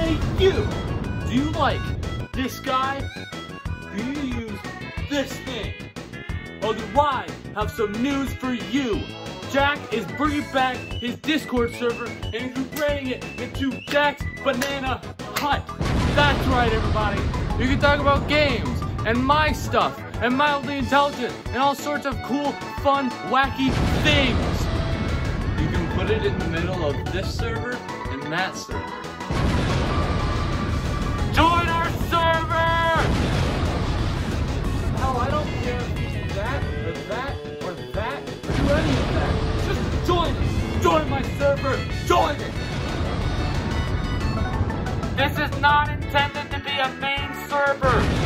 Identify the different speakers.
Speaker 1: Hey you! Do you like this guy? Do you use this thing? Well, then I have some news for you. Jack is bringing back his Discord server and he's bringing it into Jack's Banana Hut. That's right, everybody. You can talk about games and my stuff and mildly intelligent and all sorts of cool, fun, wacky things. You can put it in the middle of this server and that server. Join our server! Hell, I don't care if you do that or that or that or do any of that. Just join it. Join my server. Join it. This is not intended to be a main server.